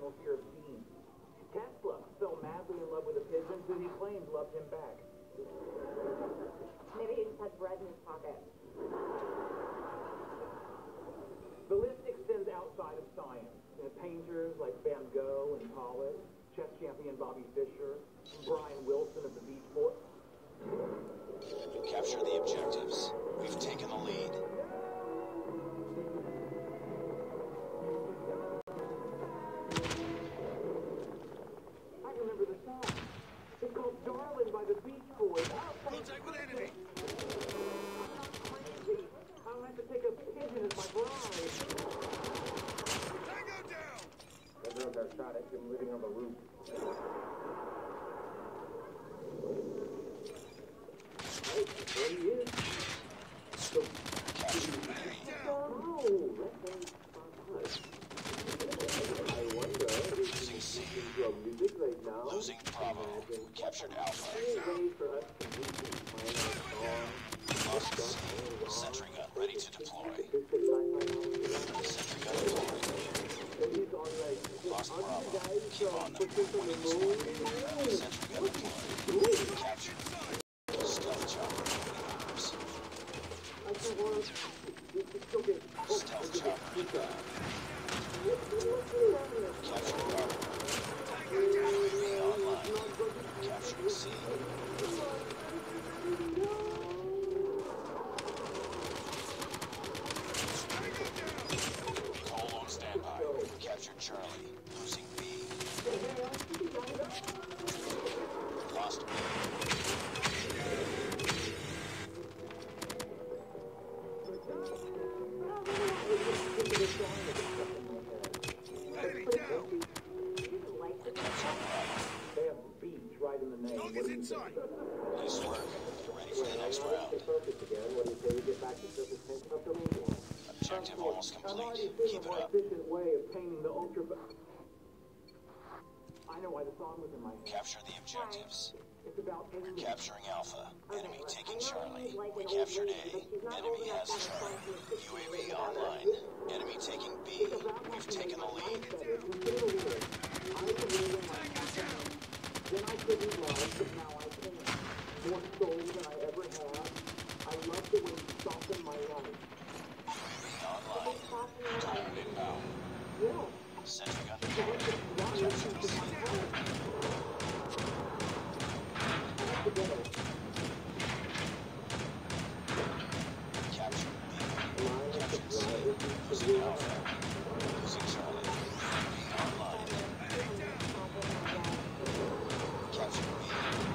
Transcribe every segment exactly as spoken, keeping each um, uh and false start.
irrational fear of beans. Tesla fell madly in love with a pigeon who he claimed loved him back. Maybe he just had bread in his pocket. The list extends outside of science. You know, painters like Van Gogh and Pollock, chess champion Bobby Fischer, Brian Wilson of the Beach Boys. Capture the objectives. We've taken the lead. I remember the song. It's called Darling by the Beach Boys. Contact with enemy. Crazy. I don't have to take a pigeon as my bride. Tango down. Everyone got shot at him living on the roof. Right, there he is. So, oh, that thing's fun. I wonder if Losing C. your music right now. Losing Bravo. We captured Alpha. Any way for us to find a song? Lost C. Sentry gun ready to deploy. Sentry gun deployed. Lost Bravo. Keep on them. Winning squad. Sentry gun deployed. Captured. Stealth chopper. Stealth chopper inbound. Captured Bravo. U A V online. Capturing C. Cole on standby. Captured Charlie. Losing B. Lost B. Enemy down. They have beach right in the name. Dog is inside. Nice work. Ready for the next round. Focus again. What do you say we get back to surface tense up the main? Objective almost I've already complete. seen Keep a it more up. efficient way of painting the ultra. I know why the song was in my head. Capture the objectives. It's about We're enemy. capturing Alpha. Enemy taking Charlie. We captured A. Enemy has Charlie. U A V online. Enemy taking B. We've taken the lead. Then I couldn't love, but now I can. More soul than I ever have. I love the way you soften my life. U A V online. Time inbound. Yeah. Sentry gun deployed. Capturing C. Captured B. Captured C. Losing Alpha. Losing Charlie. B online. Captured B.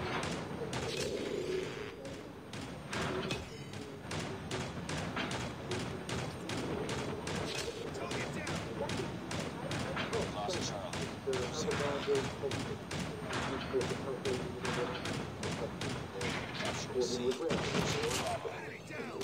Target down. Lost Charlie. Losing B. Captured C. Losing Bravo. Enemy down.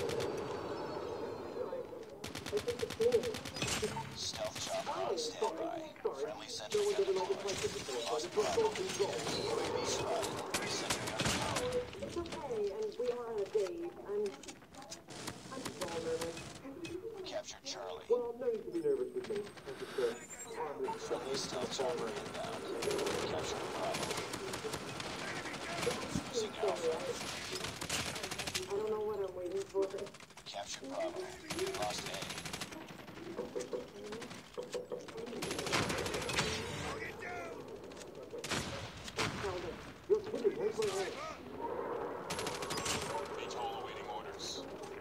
Stealth chopper on standby. Friendly sentry gun deployed. Lost Bravo. U A V spotted. Sentry gun deployed. It's okay, and we are on a date. I'm... I'm so nervous. Captured Charlie. Well, no need to be nervous with me. I'm just a harmless. Friendly stealth chopper inbound. Captured Bravo. Losing Alpha. I don't know what I'm waiting for. Captured Bravo. Lost A. Target down. You're kidding. Where's my head? Atoll awaiting orders.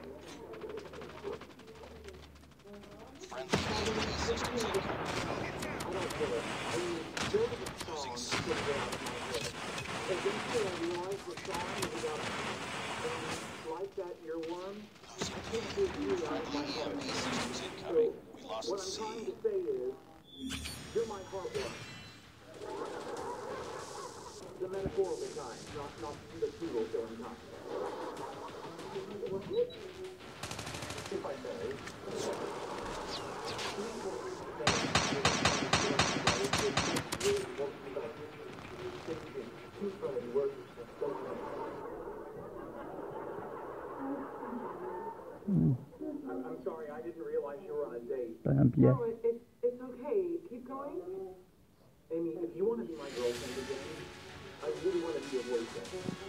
Friendly U A V systems incoming. I don't get it. I mean, there was a song Losing C. that couldn't get out of my head. And then I realized the song was about and like that earworm. Losing I B. can't get you out of my Friendly E M P head. systems So, incoming. We lost what I'm C. trying to say is, you're my heartworm. The metaphorical kind, not, not the plural killing kind. If I may. I'm, I'm sorry, I didn't realize you were on a date. Tamam, yeah. No, it, it, it's okay. Keep going. if you want to be my girlfriend again, I really want to be your boyfriend.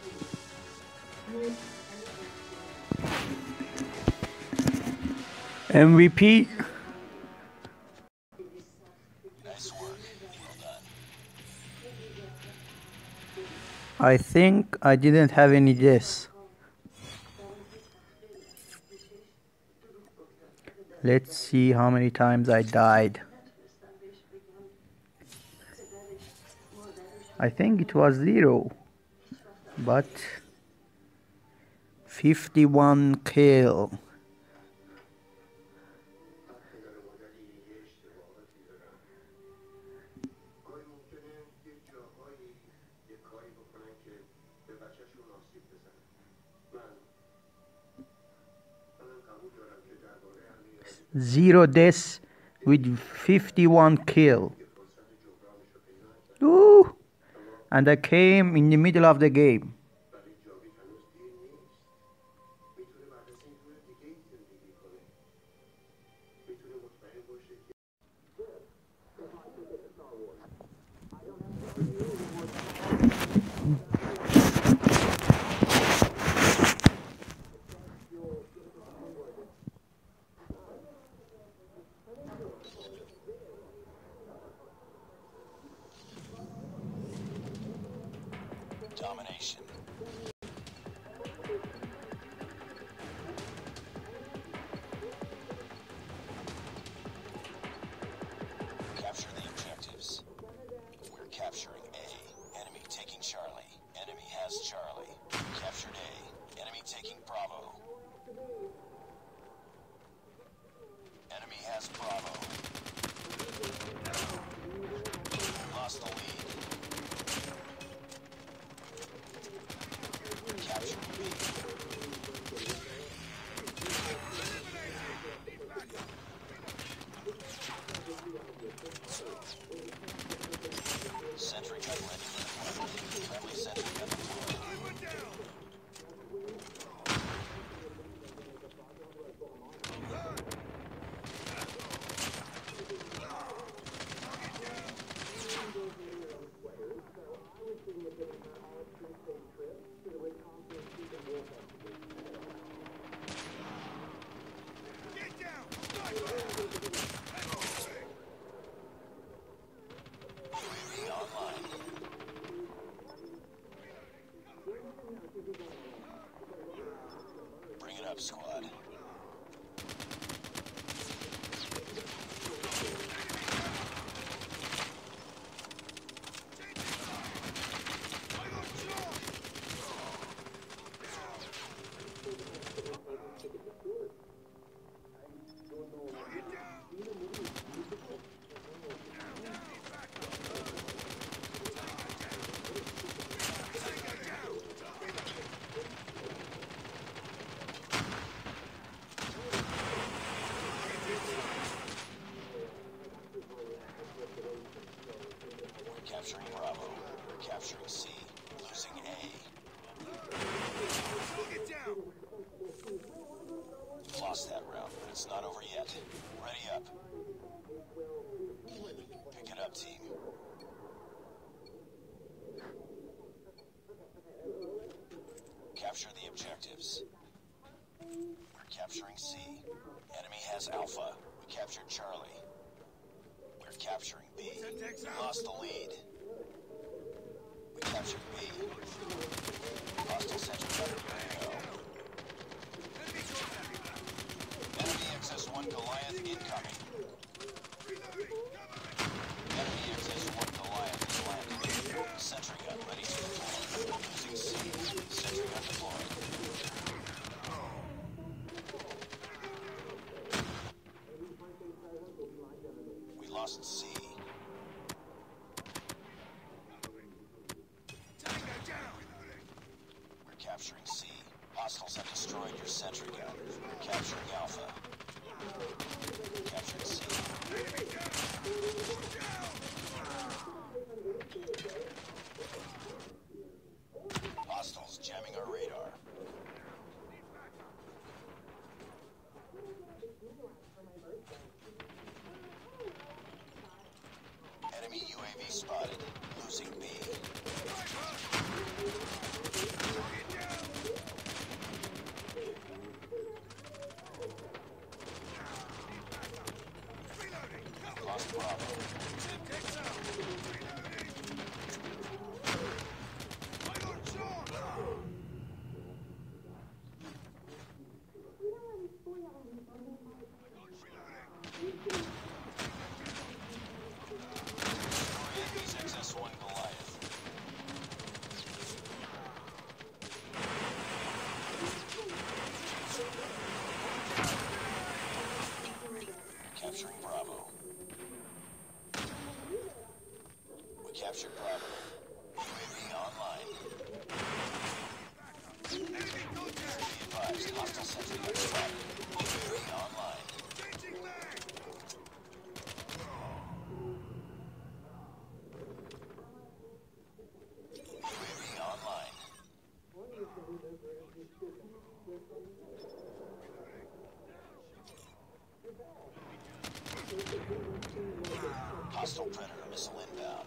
M V P. Nice work. Well done. I think I didn't have any deaths. Let's see how many times I died. I think it was zero, but fifty-one kill. Zero deaths with fifty-one kill. Ooh. And I came in the middle of the game. Domination. Capture the objectives. We're capturing A. Enemy taking Charlie. Enemy has Charlie. Captured A. Enemy taking Bravo. Enemy has Bravo. Lost the lead. Capture B. Sentry gun ready for deployment. Friendly sentry gun deployed. Bring it up, squad. Capturing Bravo. Capturing C. Losing A. Lost that round, but it's not over yet. Ready up. Pick it up, team. Capture the objectives. We're capturing C. Enemy has Alpha. We captured Charlie. We're capturing B. Lost the lead. We captured B. Hostile sentry gun ready to go. Enemy X S one Goliath incoming. Enemy X S one Goliath is landing. Sentry gun ready to deploy. Using C. Sentry gun deployed. We lost C. We're capturing C. Hostiles have destroyed your sentry gun. We're capturing Alpha. Captured C. Hostiles jamming our radar. Enemy U A V spotted. Hostile sentry gun spotted. U A V online. Changing mag! U A V online. Hostile Predator missile inbound.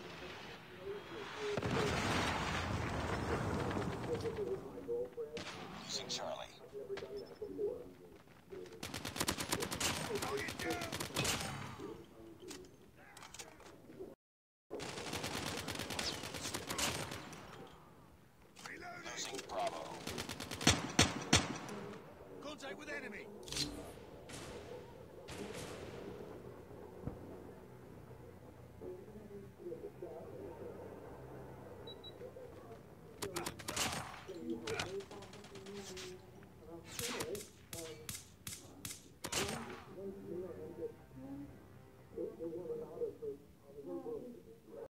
Losing Charlie. Target down! Reloading! Losing Bravo. Contact with enemy! They were allowed us to